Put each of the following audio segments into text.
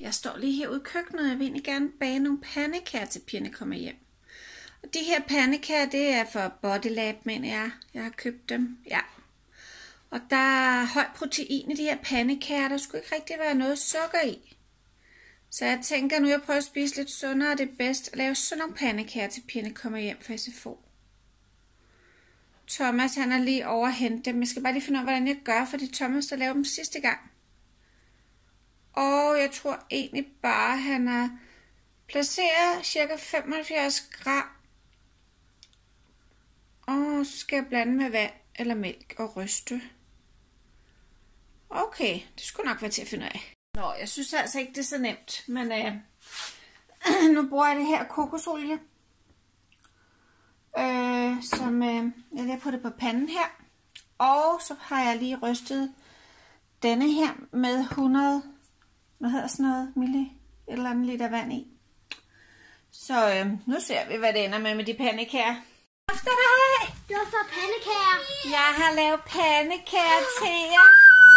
Jeg står lige herude i køkkenet, og jeg vil egentlig gerne bage nogle pandekager til pigerne kommer hjem. Og de her pandekager, det er for Bodylab, mener jeg. Jeg har købt dem, ja. Og der er højt protein i de her pandekager, der skulle ikke rigtig være noget sukker i. Så jeg tænker, nu jeg prøver at spise lidt sundere, det er bedst at lave sådan nogle pandekager til pigerne kommer hjem fra SFO. Thomas, han er lige over at hente dem. Jeg skal bare lige finde ud af, hvordan jeg gør, fordi Thomas, der lavede dem sidste gang. Og jeg tror egentlig bare, han har placeret cirka 75 gram. Og så skal jeg blande med vand eller mælk og ryste. Okay, det skulle nok være til at finde af. Nå, jeg synes altså ikke, det er så nemt. Men nu bruger jeg det her kokosolie. Som jeg lægger på det på panden her. Og så har jeg lige rystet denne her med 100, hvad hedder sådan noget, et eller andet liter vand i. Så nu ser vi, hvad det ender med de pandekager. Du har fået pandekager. Jeg har lavet pandekager til jer.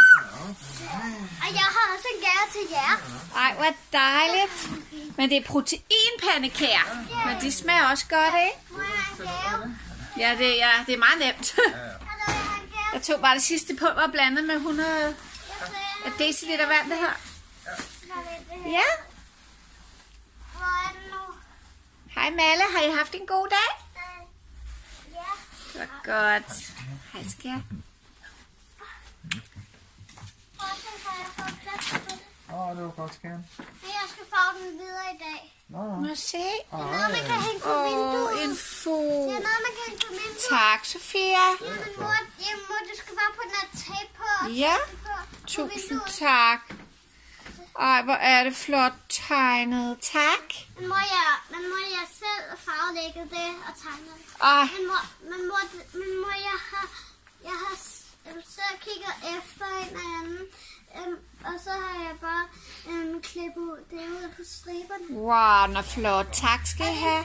Og jeg har også en gave til jer. Ej, hvor dejligt. Men det er proteinpandekager. Men de smager også godt, ikke? Må jeg have en gave? Ja, det er meget nemt. Jeg tog bare det sidste pulver og blandet med 100 deciliter vand, det her. Ja. Hvor er den nu? Hej Malle, har I haft en god dag? Ja. Det var godt. Hej skat. Det var godt, skat. Men jeg skal farve den videre i dag. Må jeg se? Det er noget, man kan hænge på vinduet. En fod. Det er noget, man kan hænge på vinduet. Tak, Sofia. Men mor, du skal bare på den her tape på. Ja, tusind tak. Ej, hvor er det flot tegnet. Tak. Men mor, jeg selv farvelægget det og tegnet det. Ej, Men mor, jeg har så kigget efter en anden. Og så har jeg bare klippet det ud på striberne. wow, den er flot. Tak skal I have.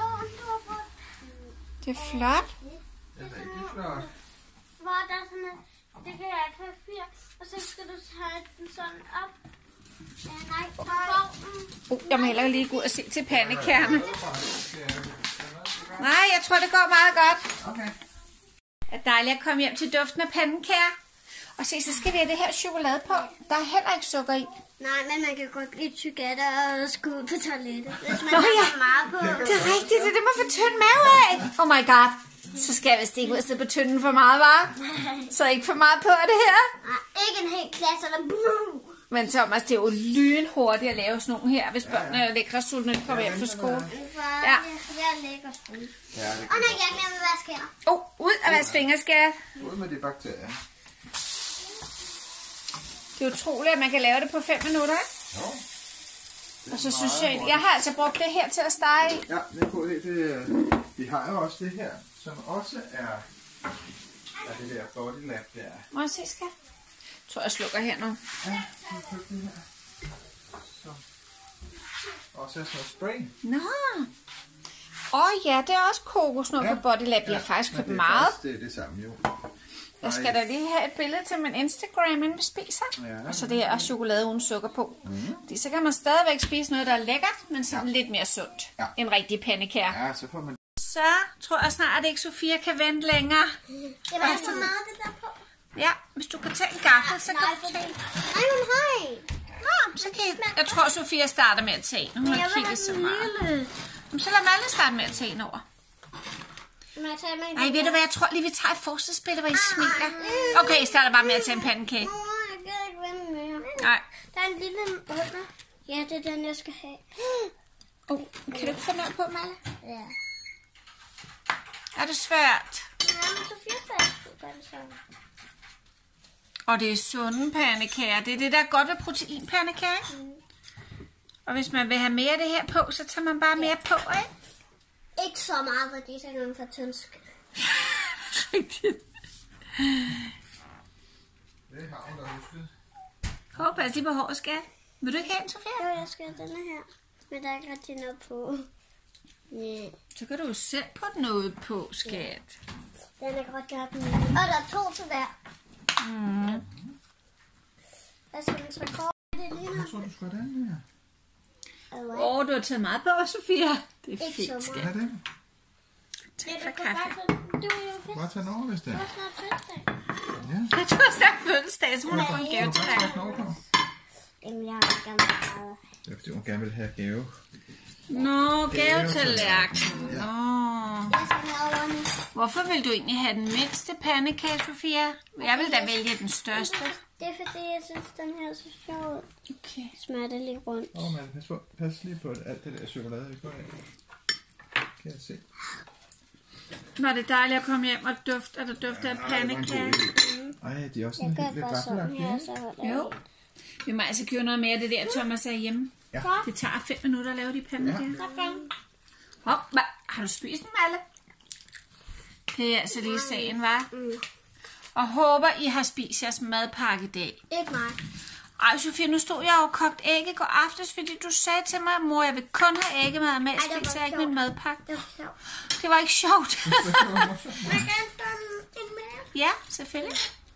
Det er flot. Det er rigtig flot. Hvor der er sådan en, det kan jeg papir, og så skal du tage den sådan op. Jeg må hellere lige gå ud og se til pandekagerne. Nej, jeg tror, det går meget godt. Okay. Det er dejligt at komme hjem til duften af pandekager. Og se, så skal vi have det her chokolade på. Der er heller ikke sukker i. Nej, men man kan godt blive tyk af det og skulle ud på toilettet, hvis man Nå, har ja. for meget på. Det er rigtigt, det er det, man får tynd mave af. Oh my god. Så skal jeg vist ikke ud og sidde på tynden for meget, var? Så ikke for meget på det her. Nej, ikke en hel klasse, eller blue. Men Thomas, det er jo lynhurtigt at lave sådan nogle her, hvis børnene er lækre sultne, når de kommer hjem fra skole. Ja. Jeg er lækker skole. Ja, det Og når jeg glemmer at vaske hænder. Ud af vaske fingerskær. ud med de bakterier. Det er utroligt, at man kan lave det på 5 minutter. Jo. Og så synes jeg har altså brugt det her til at stege i. Ja, det er god idé. Vi har jo også det her, som også er det der Bodylab der. Må jeg se, skat? Jeg tror, jeg slukker her nu. Ja, vi har købt det her. Som også er sådan noget spray. Nå. Ja, det er også kokosnød fra Bodylab. Jeg har faktisk købt meget. Det er det samme jo. Jeg skal da lige have et billede til min Instagram, inden vi spiser. Ja. Og så det her chokolade uden sukker på. Fordi så kan man stadigvæk spise noget, der er lækkert, men sådan lidt mere sundt end rigtig pandekager. Ja, så får man... Så tror jeg snart, at ikke Sofia kan vente længere. Det var så meget det der på. Ja, hvis du kan tage en gaffel, så kan du tage en. Ej, men hej. Nå, så kan jeg tror, Sofia starter med at tage en. Hun har kigget så meget. Så lad Malle starte med at tage en over. Nej, ved du hvad, jeg tror lige, vi tager et forsatsbillede, hvor I smiler. Okay, jeg starter bare med at tage en pandekage. Jeg kan ikke vente mere. Nej. Der er en lille under. Ja, det er den, jeg skal have. Kan du ikke få noget på, Malle? Ja. Er det svært? Ja, men Sofia sagde, at det sådan. Og det er sunde pandekager. Det er det, der er godt ved proteinpandekager. Og hvis man vil have mere af det her på, så tager man bare mere på, ikke? Ikke så meget, fordi det er nogen for tyndsk. Rigtigt. Det har hun da husket. Håber, pas lige på håret, skat. Vil du ikke have en, Sofia? Jo, jeg skal have denne her. Men der er ikke rigtig noget på. Ja. Så kan du jo selv putte noget på, skat. Den er godt gjort. Og der er 2 til hver. Hvad skal man så gå? Det ligner. Jeg tror, du skal have den her. Du har taget meget på, Sofia. Det er Ikke fint, så Hvad skat. er det? Tak for kaffe. Du er jo Bare tage den over, hvis det er. snart fødselsdag. Ja. Du har sagt fødselsdag, så må du få en Du gave kan til bare dig. tage den over på. Jamen, jeg har ikke meget. Det er fordi, hun gerne vil have gave. Nå, gavetallerken. Nå. Jeg skal over nu. Hvorfor vil du egentlig have den mindste pandekage, Sofia? Jeg vil da vælge den største. Det er fordi, jeg synes, den her er så sjov ud. Okay. Smager det lige rundt. Men pas lige på alt det der chokolade, vi går af. Kan jeg se. Nå, det er dejligt at komme hjem og dufte, der dufter af pandekage. Ej, de er også Jeg sådan gør lidt bare sådan vaffelagtige, her, ikke? så holder jeg Jo. Vi må altså gøre noget mere af det der, Thomas er hjemme. Ja. Det tager 5 minutter at lave de pandekager. Ja. Har du spist dem alle? Det er altså lige sagen, var. Og håber, I har spist jeres madpakke i dag. Ikke mig. Ej, Sofia, nu stod jeg og kogt æg i går aftes, fordi du sagde til mig, mor, jeg vil kun have æggemad med, jeg det var spiser ikke sjovt. min madpakke. Det var sjovt. Det var ikke sjovt. Man kan få en mere. Ja, selvfølgelig.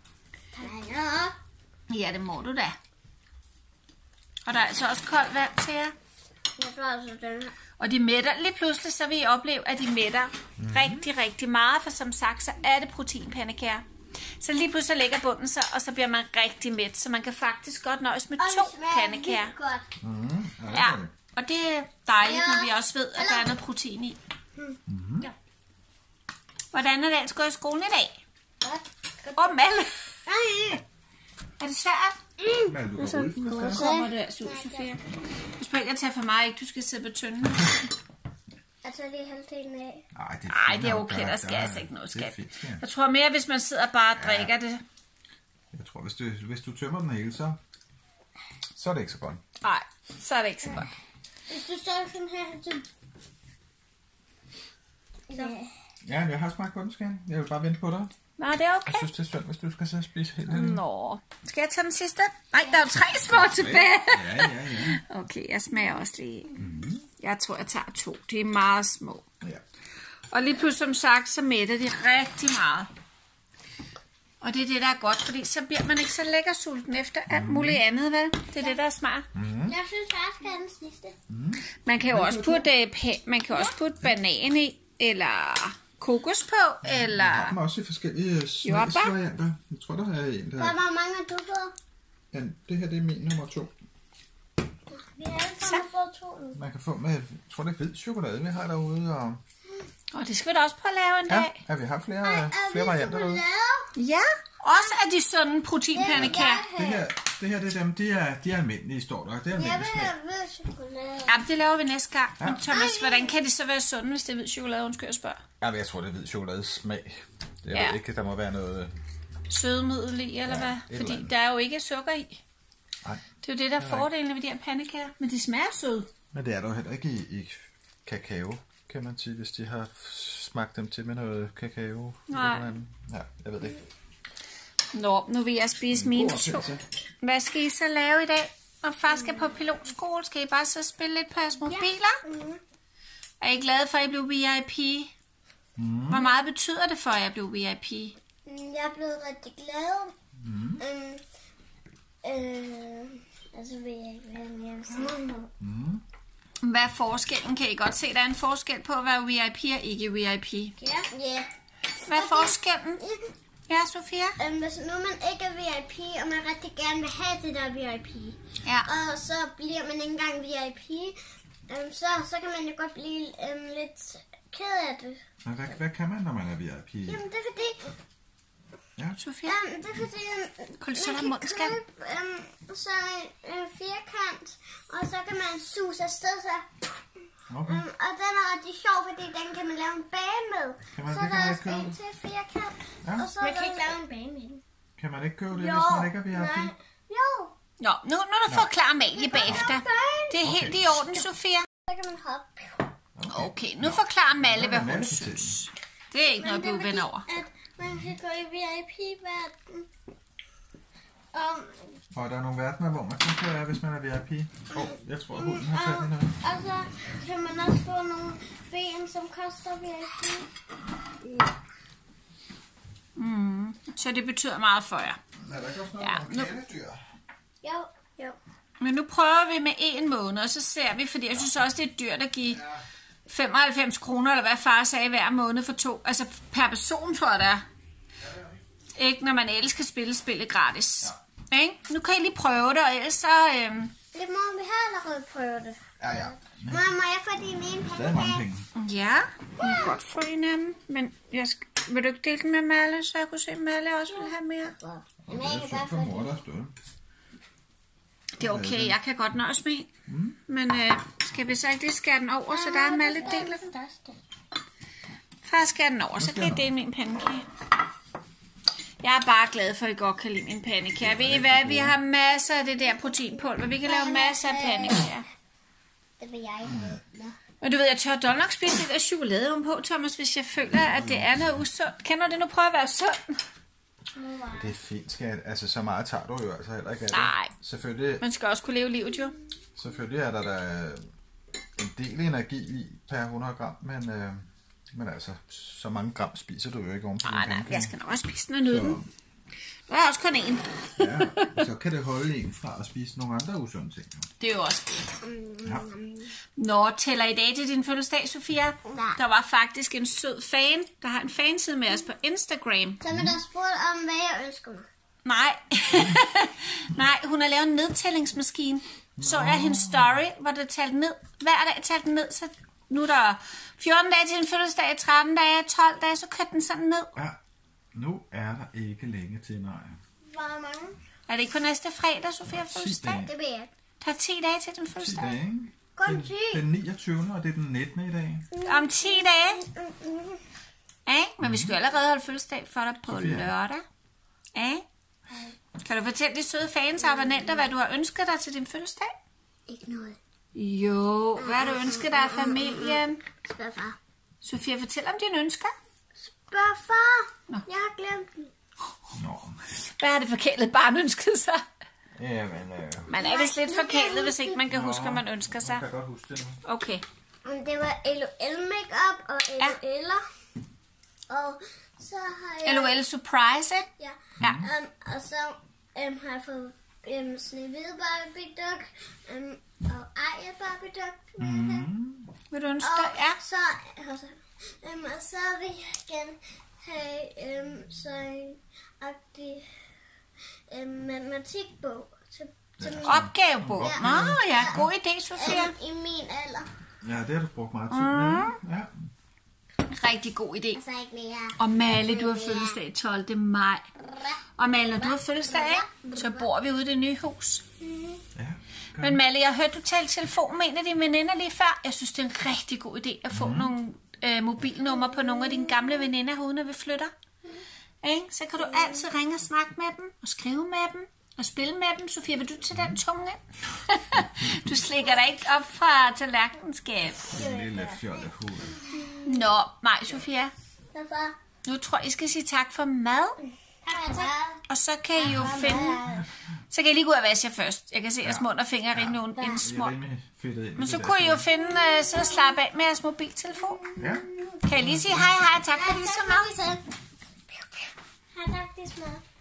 Ja. Ja, det må du da. Og der er altså også koldt vand til jer. Jeg får altså den her. Og de mætter, lige pludselig så vil I opleve, at de mætter rigtig, rigtig meget, for som sagt, så er det proteinpandekager. Så lige pludselig lægger bunden sig, og så bliver man rigtig mæt, så man kan faktisk godt nøjes med 2 pandekager. Godt. Ja, og det er dejligt, når vi også ved, at der er noget protein i. Ja. Hvordan er det ellers gået i skolen i dag? Godt. Malle. Nej. Er det svært? Men du kan rulle. Så kommer det altså ud, Sofia. Husk på ikke at tage for mig, ikke? Du skal sidde på tynden. Jeg tager lige halvdelen af. Nej, det er okay, der skal altså ikke noget Det er skat. fint, ja. Jeg tror mere, hvis man sidder bare og drikker det. Jeg tror, hvis du tømmer den hele, så er det ikke så godt. Nej, så er det ikke så godt. Hvis du står sådan her, så... Ja, men jeg har smagt på den, skal jeg. Jeg vil bare vente på dig. Nå, det er Jeg okay. synes, det er synd, hvis du skal sidde og spise helt alene. Nå. Skal jeg tage den sidste? Nej, der er jo 3 små tilbage. Ja. Okay, jeg smager også lige. Jeg tror, jeg tager 2. De er meget små. Ja. Og lige pludselig, som sagt, så mætter de rigtig meget. Og det er det, der er godt, fordi så bliver man ikke så lækker sulten efter alt muligt andet, vel? Det er det, der er smart. Jeg synes, jeg skal have den sidste. Man kan jo også putte, banan i, eller kokos på, eller... Der er også i forskellige smagsvarianter. Jeg tror, der er en, der... Hvor mange har du fået? Ja, det her det er min nummer 2. Vi har alle sammen fået 2 nu. Man kan få med, jeg tror det er hvid chokolade, vi har derude. Og det skal vi da også prøve at lave en dag. ja, vi har flere varianter derude. Ja, også af de sådan proteinpandekager. Det her det er dem, de er almindelige, står der. Det er Jeg vil almindelige smag. have hvid chokolade. Ja, det laver vi næste gang. Ja. Men Thomas, hvordan kan det så være sundt, hvis det er hvid chokolade? Undskyld, jeg spørger. Ja, men jeg tror, det er hvid chokolades smag. Jeg Ja. ved ikke, der må være noget... Sødemiddel i, eller hvad? et eller Fordi andet. der er jo ikke sukker i. Nej, Det er jo det, der er fordelen ved de her pandekager. Men de smager søde. men det er der jo heller ikke i kakao, kan man sige, hvis de har smagt dem til med noget kakao. Nej. Eller andet. Ja, jeg ved det ikke. Nå, nu vil jeg spise mine God 2. oplevelse. Hvad skal I så lave i dag? Og far skal på pilotskole. Skal I bare så spille lidt på jeres mobiler? Er I glade for, at I blev VIP? Hvor meget betyder det for, at jeg blev VIP? Jeg er blevet rigtig glad. Altså ved jeg ikke, hvad jeg vil sige. Hvad er forskellen? Kan I godt se, at der er en forskel på at være VIP og ikke VIP? Ja. Hvad er forskellen? Ja, Sofia? Hvis nu man ikke er VIP, og man rigtig gerne vil have det der VIP, Ja. og så bliver man ikke engang VIP, så kan man jo godt blive lidt ked af det. Hvad kan man, når man er VIP? Jamen det er fordi, Sofia? det er fordi Kan du så lade man munden kan skal? købe så en firkant, og så kan man suse afsted så. Okay. Og den er rigtig sjov, fordi den kan man lave en bane med. Så det er kan man der ikke også gøre. en til firkant, Ja. og så man kan ikke lave en bane med den. Kan man ikke købe det, hvis man ikke er VIP? Jo. Nå, nu forklarer Amalie bagefter. Det er helt i orden, Sofia. Så kan man hoppe. Okay, nu forklarer Malle, hvad hun Malle synes. Det er ikke noget at blive ven over. At man kan gå i VIP-verden. Og der er nogle verdener, hvor man kun kan være, hvis man er VIP. Jeg tror, hunden har fat i noget. Og så kan man også få nogle ben, som koster VIP. Så det betyder meget for jer. Er der ikke også noget Ja, om kæledyr? Jo. Men nu prøver vi med 1 måned, og så ser vi, fordi jeg synes også, det er dyrt at give 95 kroner, eller hvad far sagde, hver måned for 2. Altså per person, tror jeg det er. Ikke, når man ellers kan spille spillet gratis. Ja. Ikke? Nu kan I lige prøve det, og ellers så... Det må vi har allerede prøvet det. Ja. Må jeg få din ene Stadig mange penge. Ja, jeg kan godt få en af dem. Men vil du ikke dele den med Malle, så jeg kunne se, at Malle også vil have mere? Men jeg kan bare få mor, der stod. Det er okay, jeg kan godt nøjes med. Men skal vi så ikke lige skære den over, så der er Malle deler? Far skærer den over, så kan I dele min pandekage. Jeg er bare glad for, at I godt kan lide min pandekager. Ved I hvad? Vi har masser af det der proteinpulver. Vi kan lave masser af pandekager. Det vil jeg have. Men du ved, jeg tør dog nok spise lidt af chokolade ovenpå, Thomas, hvis jeg føler, at det er noget usundt. Kender du det nu? Prøv at være sund. Det er fint, skat. Altså, så meget tager du jo altså heller ikke af det. Nej. Selvfølgelig, Man skal også kunne leve livet, jo. selvfølgelig er der en del energi i per 100 gram, men altså, så mange gram spiser du jo ikke ovenpå. Nej, jeg skal nok også spise den og nyde den. Der er også kun én. Ja, så kan det holde en fra at spise nogle andre usunde ting. Det er jo også det. Ja. Nå, tæller i dag til din fødselsdag, Sofia? Nej. Der var faktisk en sød fan, der har en fanside med os på Instagram. Så man der spurgt om, hvad jeg ønsker mig. Nej. Nej, hun har lavet en nedtællingsmaskine. Så jeg hendes story, hvor det talte ned. Hver dag talte den ned, så nu er der 14 dage til din fødselsdag, 13 dage, 12 dage, så kørte den sådan ned. Ja, nu er der ikke længe til, nej. Hvor mange? Er det ikke på næste fredag, Sofia fødselsdag? dage. Det ved jeg ikke. Der er 10 dage til din 10 fødselsdag. dage, ikke? Kun 10. Den 29. og det er den 19. i dag. Om 10 dage. Ja, men vi skal jo allerede holde fødselsdag for dig på Sofia. lørdag. Ja. Kan du fortælle de søde fans og abonnenter, hvad du har ønsket dig til din fødselsdag? Ikke noget. Jo, hvad har du ønsket dig af familien? Spørg far. Sofia, fortæl om dine ønsker. Spørg far. Nå. Jeg har glemt den. Nå. Hvad har det forkælet barn ønsket sig? Jamen, Man er vist lidt forkælet, hvis ikke man kan huske, hvad man ønsker sig. jeg kan godt huske det nu. Okay. Det var LOL makeup og LOL'er. Og så har jeg... LOL surprise. Ja. Ja. Og så har jeg fået Snehvide Barbie Duck og Aya Barbie Duck. Vil du ønske dig? Og Ja. så vil jeg gerne have så en agtig matematikbog til min, Opgavebog. Nå, ja. God idé, Sofia. i min alder. Ja, det har du brugt meget tid med. Ja. Rigtig god idé. Så ikke mere. Og Malle, du har fødselsdag 12. maj. Og Malle, når du har fødselsdag, så bor vi ude i det nye hus. Ja. Men Malle, jeg hørte, du talte telefon med en af dine veninder lige før. Jeg synes, det er en rigtig god idé at få nogle mobilnumre på nogle af dine gamle veninder herude, når vi flytter. Ikke? Så kan du altid ringe og snakke med dem, og skrive med dem, og spille med dem. Sofia, vil du til den tunge? Du slikker dig ikke op fra tallerkenskab. En lille fjollet hoved. Nå, nej, Sofia. Hvorfor? Nu tror jeg, I skal sige tak for mad. Og så kan I jo finde... Så kan I lige gå ud og vaske jer først. Jeg kan se, at jeres mund og fingre er rimelig Det er små. rimelig fedtet ind. Men så kunne I jo finde sidde og slappe af med jeres mobiltelefon. Ja. Kan I lige sige hej, hej, tak fordi I så med? Hej, tak, det er smart.